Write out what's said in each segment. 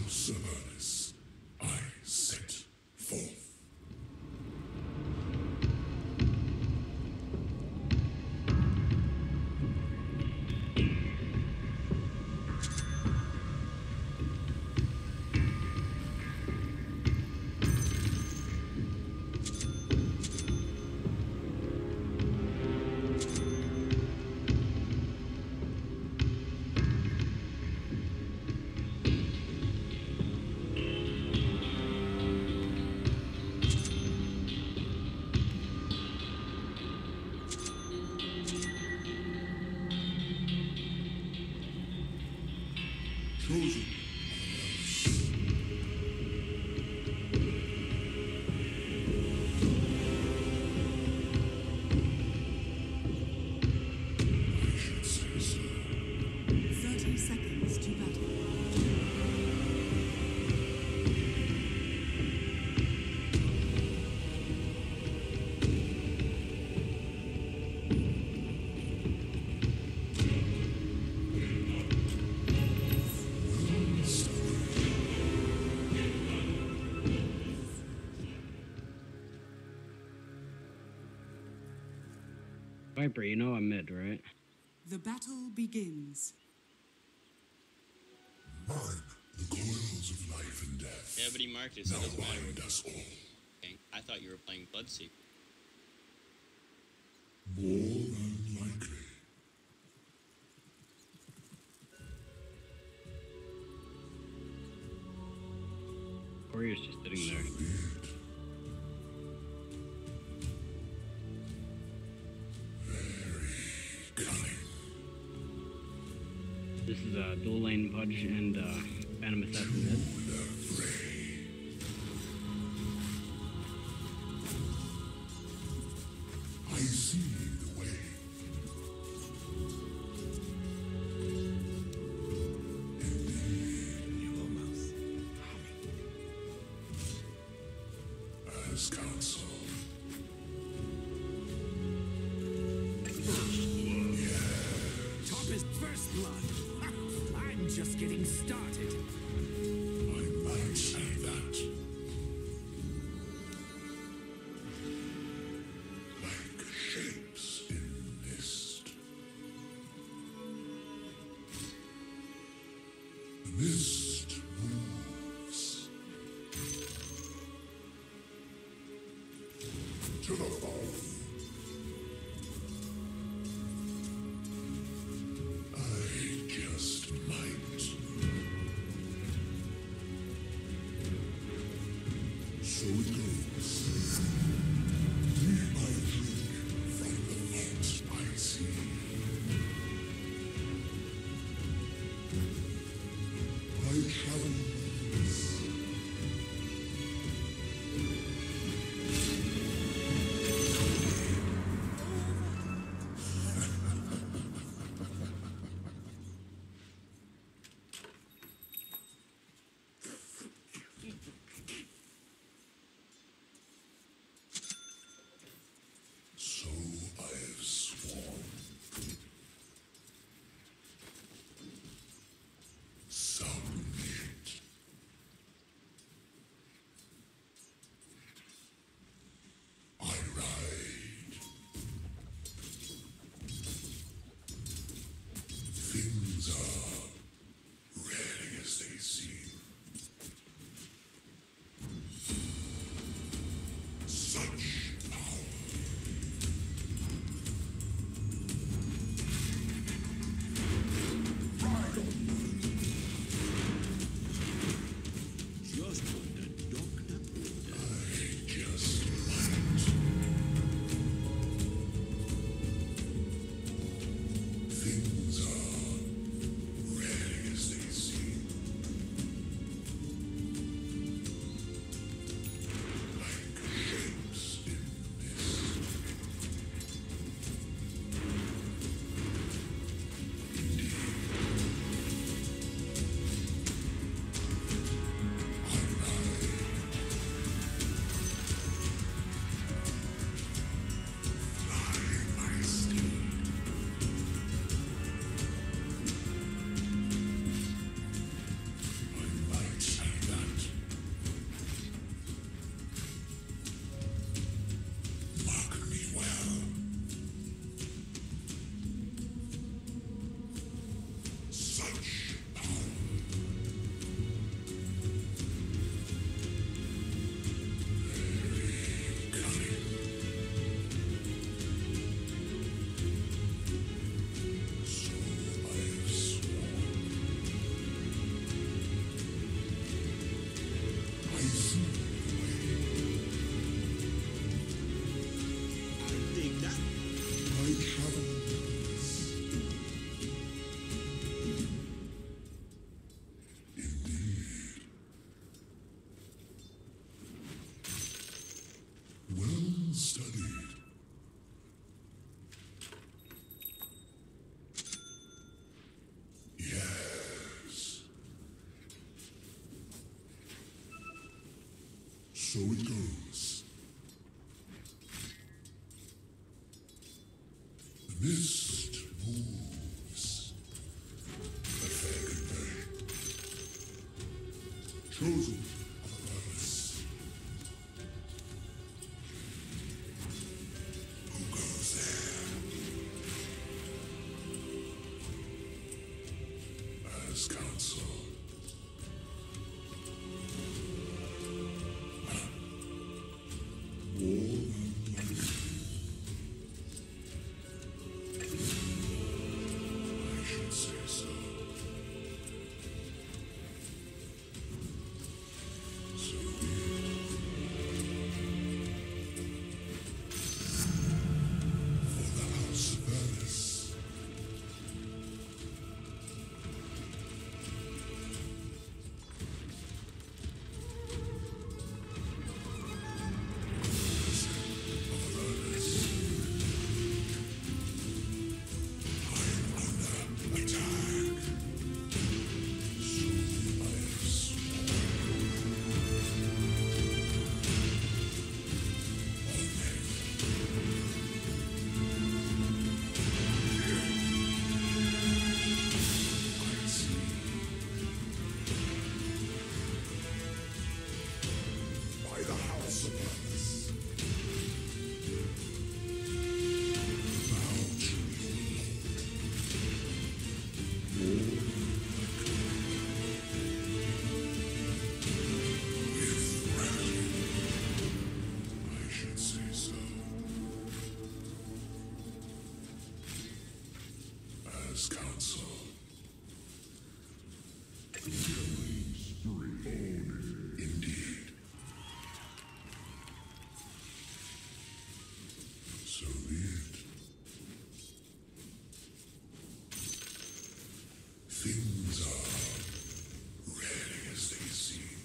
Cerberus, I set forth. Chosen. I should say so. 30 seconds to battle. Viper, you know I'm mid, right? The battle begins. Mine, the coils of life and death. Yeah, but he marked it, so Now it doesn't matter. bind us all. Okay. I thought you were playing Bloodseeker. More than likely. Warrior's just sitting So there. be it. Very cunning. This is a dual lane Pudge and Phantom Assassin mid. The fray. I see the way. As counsel. Top is first blood. I'm just getting started. I might say that. Like shapes in mist. The mist moves. To the bone. I just might. So it goes. Deep I drink from the vault I see. I travel this. So I have sworn. Submit. So it goes. The mist moves. A fair goodbye. Chosen of a purpose. Who goes there? As counsel. I should say so. So for the House of Ernest. By the House of Ernest. Bow to with gratitude. I should say so. As counsel. Indeed. So be it. Things are rarely as they seem.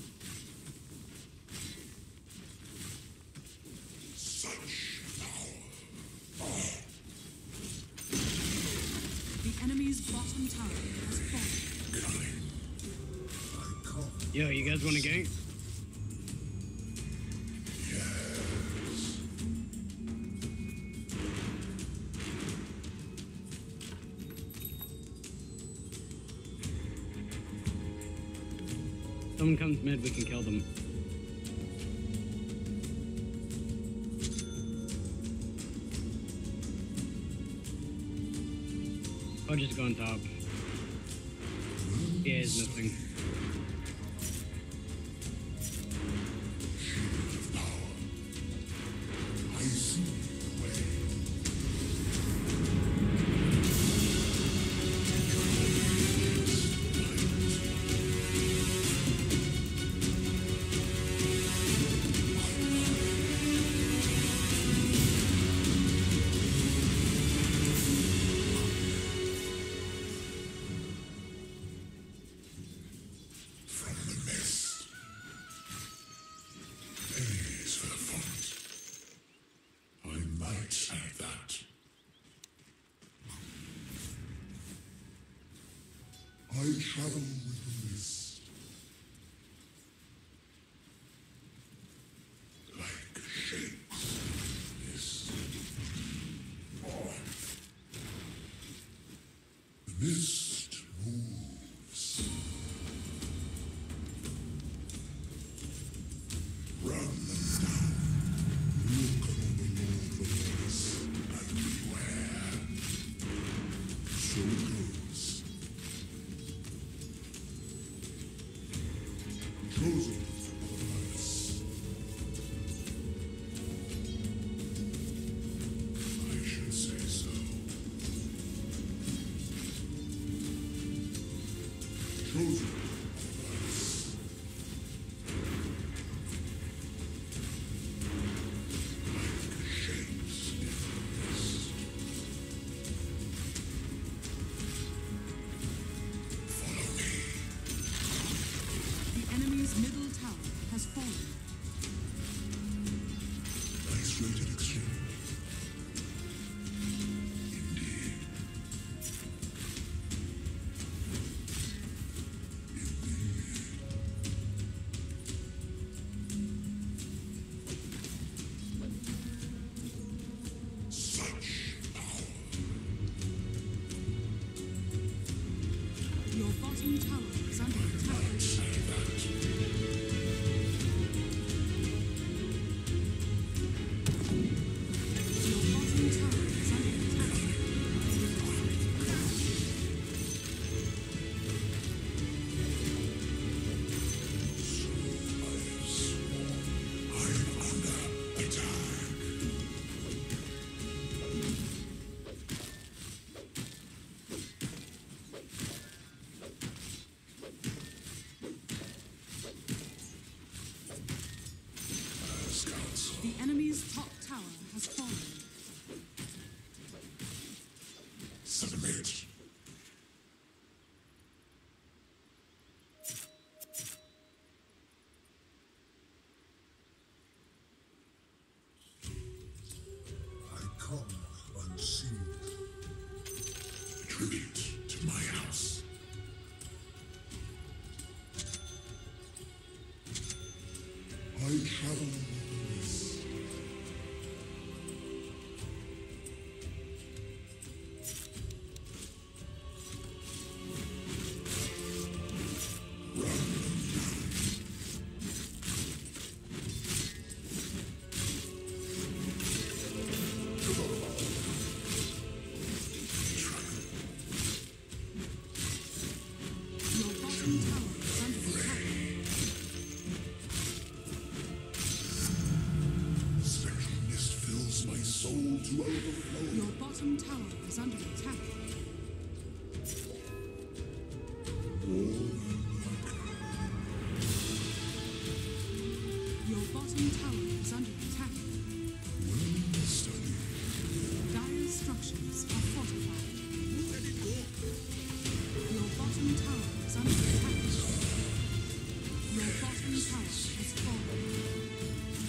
Such power. The enemy's bottom tower has fallen. Cunning. I come. Yo, you guys want to gang? Yes. Someone comes mid, we can kill them. I'll just go on top. Yeah, he's missing. Shield of power. I see the way. From the mist. Enemies for the front. I might say that. I travel with the mist. Like shapes. Mist. The mist moves. Run them down. Look upon the Lord of Hosts and beware. So it goes. Chosen of a purpose. I should say so. Chosen of a purpose. Shapes in the mist. Follow me. The enemy's middle tower has fallen. Nice rated exchange. Indeed. bottom tower is under attack. Your bottom tower is under attack. The enemy's top tower has fallen. Submit. I come unseen. Tribute to my house. I travel this. Your bottom tower is under attack. Spectral mist fills my soul to overflow. Your bottom tower is under attack. Your bottom tower is under attack. Dire structures are fortified. Your bottom tower is under attack. Your bottom tower has fallen.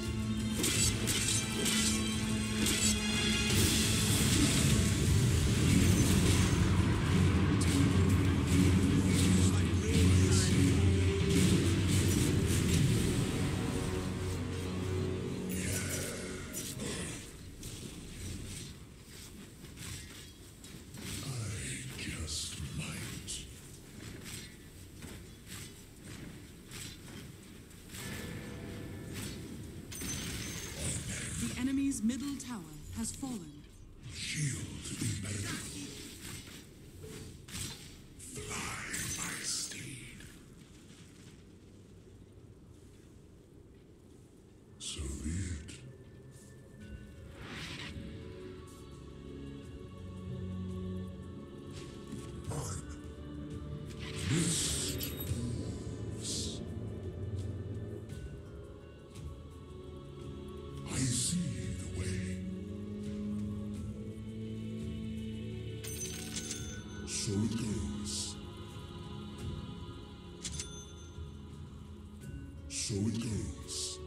Just might. The enemy's middle tower has fallen. Shield impenetrable. Fly, my steed. So be it. Mist moves. I see the way. So it goes. So it goes.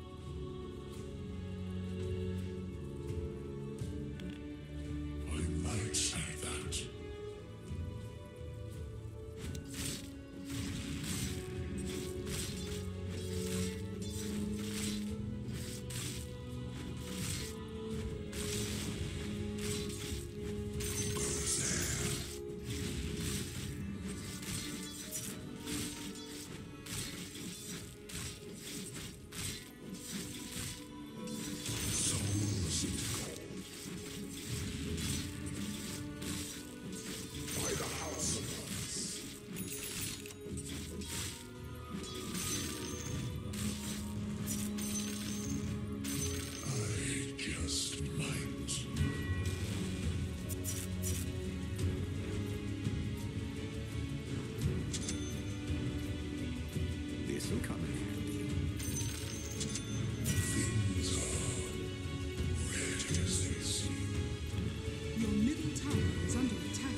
I might say that. This'll come in handy. Things are red as they seem. Your middle tower is under attack.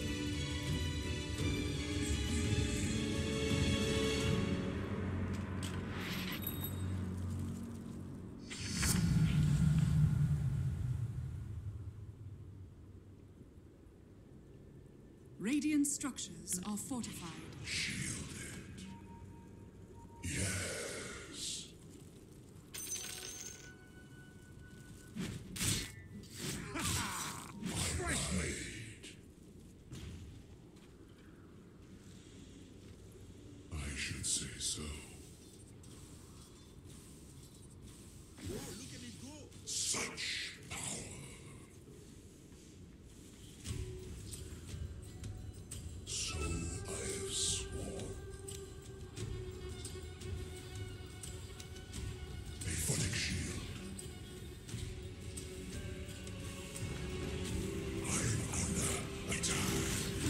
Radiant structures are fortified. Shielded. Yes. My blade. should say so. Such power. So I have sworn. A phonic shield. I'm under attack.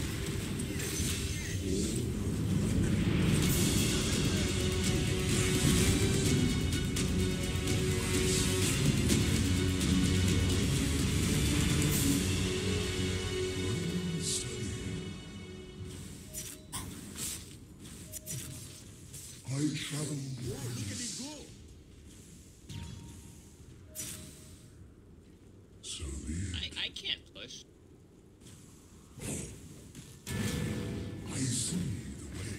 I travel. So be it. I can't push. I see the way.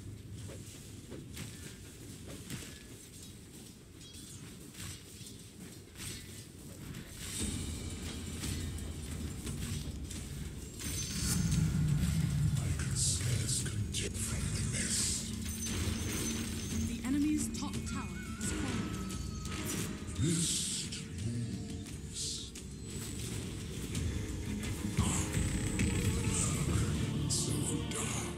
I could scarce continue from the mist. The enemy's top tower has fallen. Mist moves. So dark.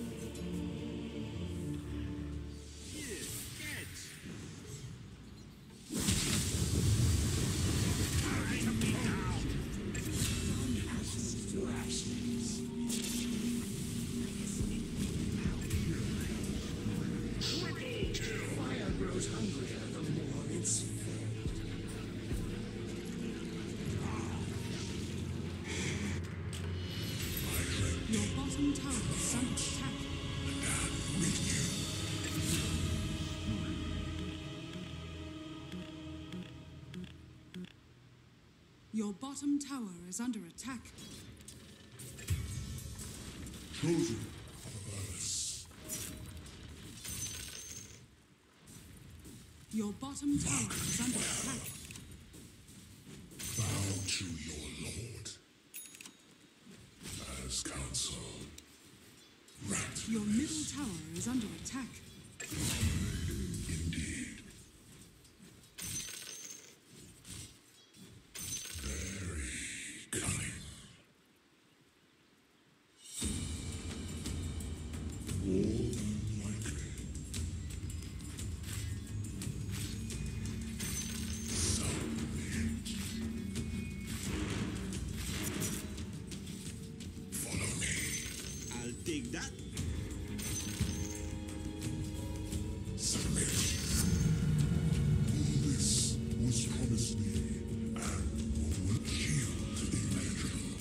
Your bottom tower is under attack. Your bottom tower is under attack. Chosen of us. Your bottom tower is under attack. Bow to your lord. As counsel. Rat Your middle tower is under attack. indeed. Very cunning. More than likely. Submit. Follow me. I'll take that. Submit. All this was promised me, and will shield immeasurable.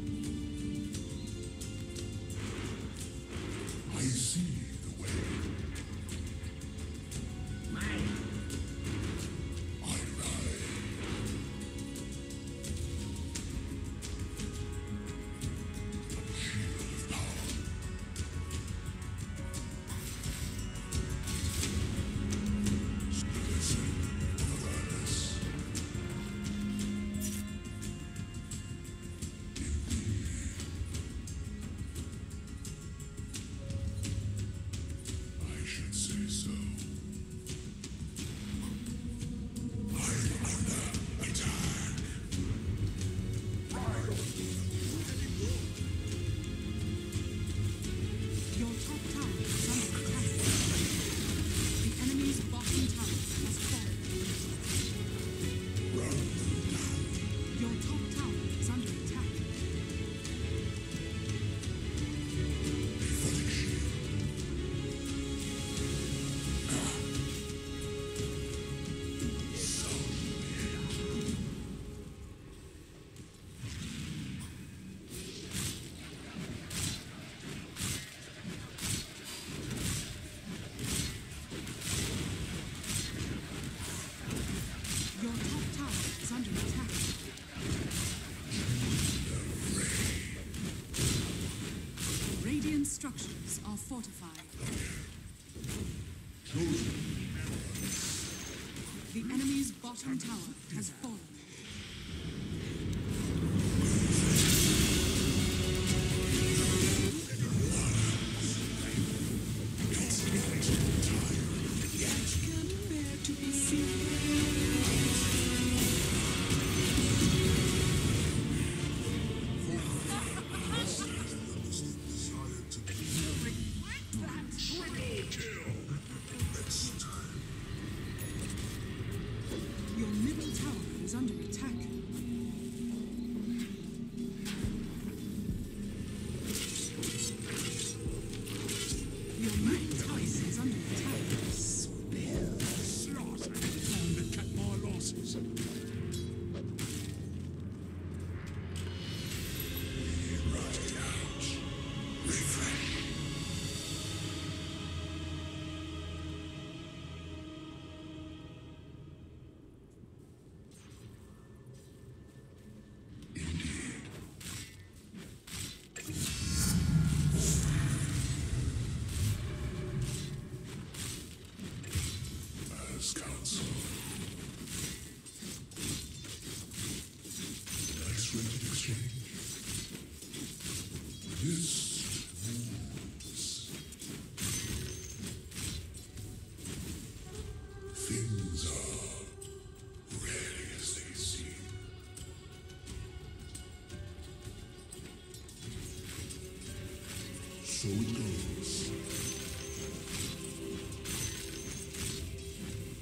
I see the way. I ride. Shield of power. Listen, awareness. I should say so. I'm under attack. Your top tower is under attack. The enemy's bottom tower has fallen. Your top tower is under attack. Phonic shield. Your top tower is under attack. Radiant structures are fortified. The enemy's bottom tower has fallen. It's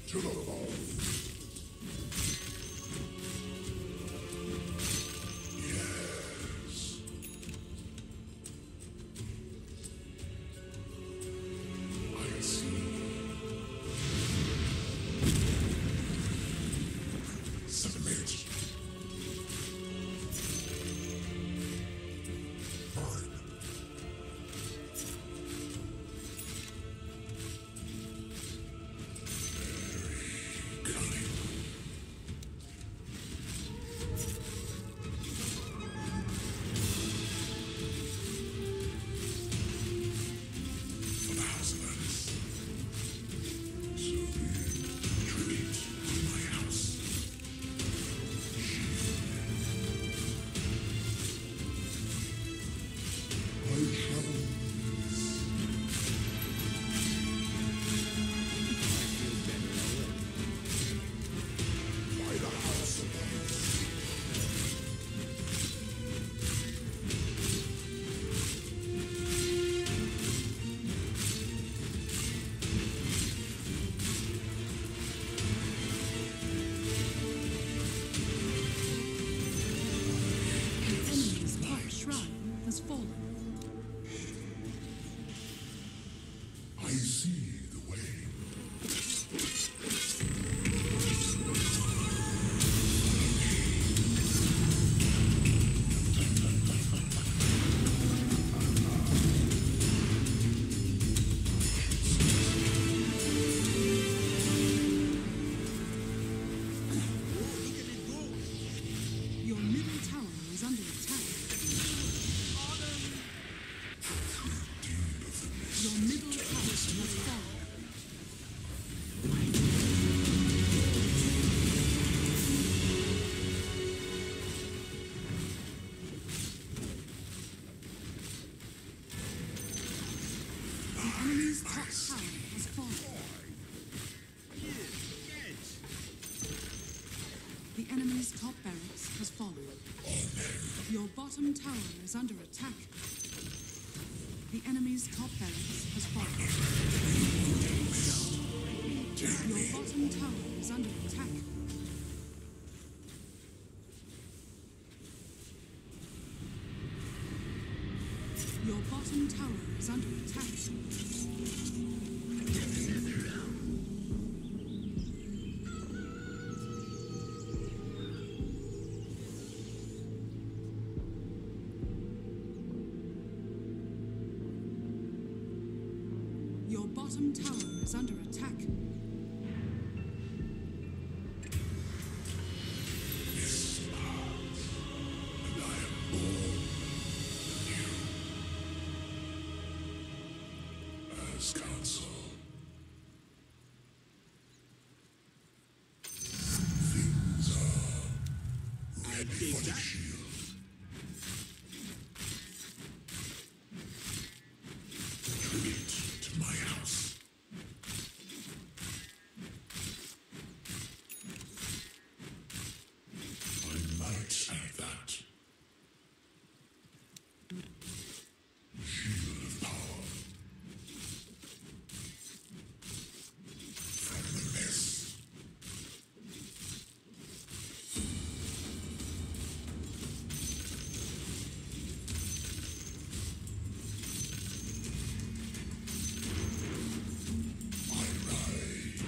To the bone. Yes. I see. Submit. Fine. Cunning. For the house of Alice. So retreat to my house. I travel by the house of Alice. The enemy's top shrine has fallen. I see the way. Your middle tower is under attack. Your middle tower has fallen. The enemy's top tower has fallen. The enemy's top barracks has fallen. Your bottom tower is under attack. The enemy's top barracks has fallen. Your bottom tower is under attack. Your bottom tower is under attack. Your bottom tower is under attack. This path, and I am born anew. As counsel. Things are ready for the shield. Retreat to my house. I might have that. Shield of power. From the mist. I ride.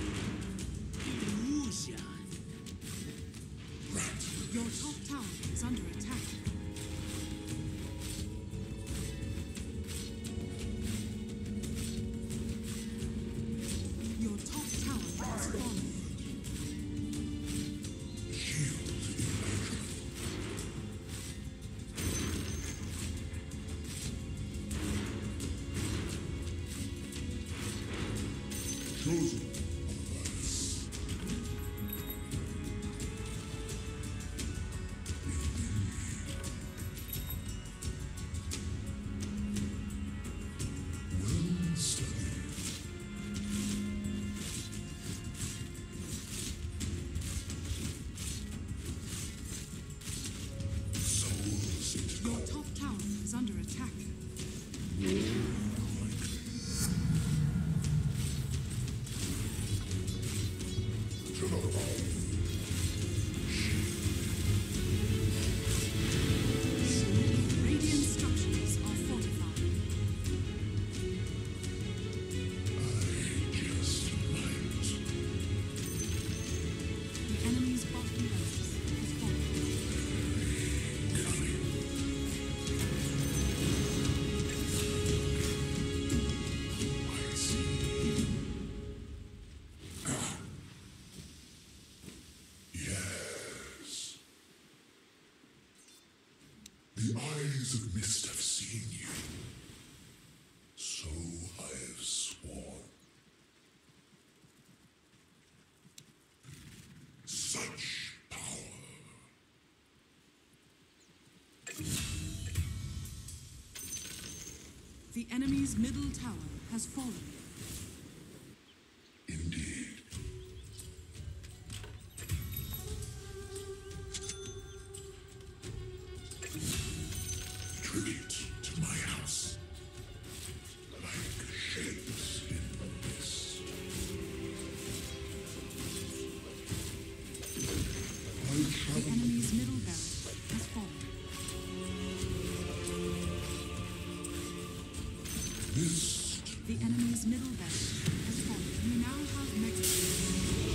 Rat. Your top tower is under attack. Your top tower has fallen. Shield impenetrable. Chosen of us. Well studied. Souls into Your top tower is under attack. The enemy's middle tower has fallen. Indeed. Tribute to my house. Like shapes in the mist. I The travel enemy's middle barracks has fallen. mist. The enemy's middle barracks has fallen. You now have mega.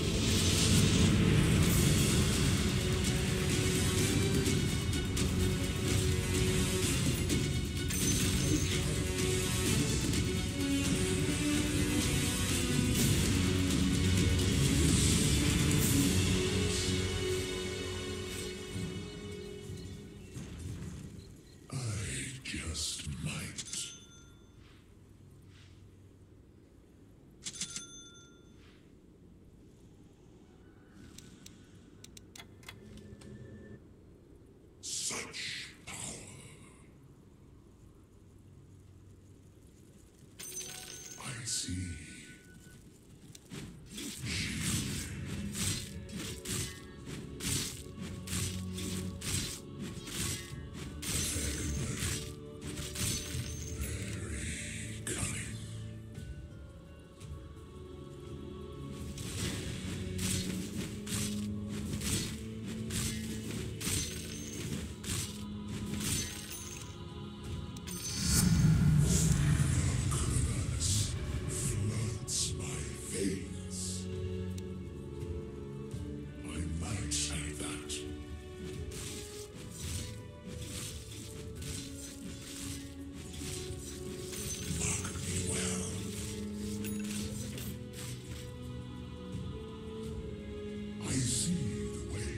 I just might. Such power. I see. Very cunning. Goodness floods my veins. I might say that. Mark me well. I see the way.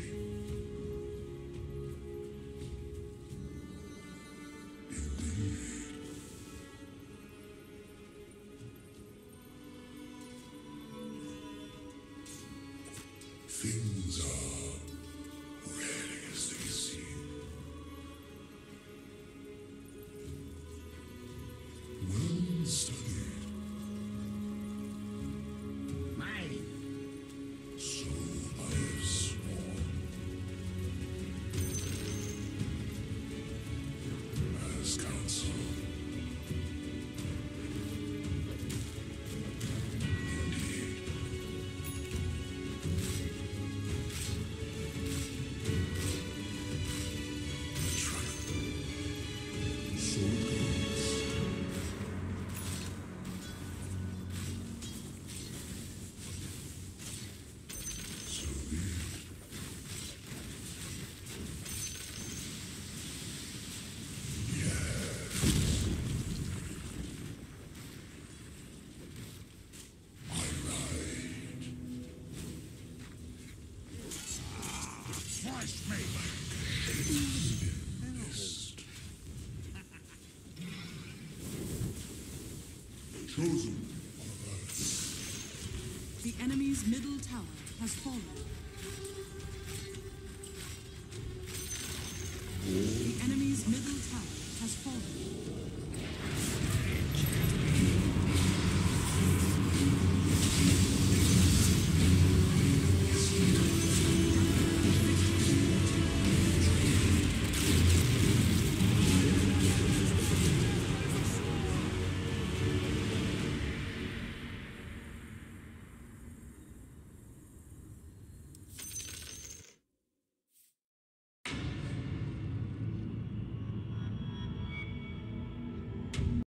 Indeed. Things are rarely as they seem. Well studied, Mine. so I have sworn. As counsel. Indeed. Triumph. So it goes. So be it. I ride. Trust me. Mist. Chosen of us. The enemy's middle tower has fallen. The enemy's middle tower has fallen.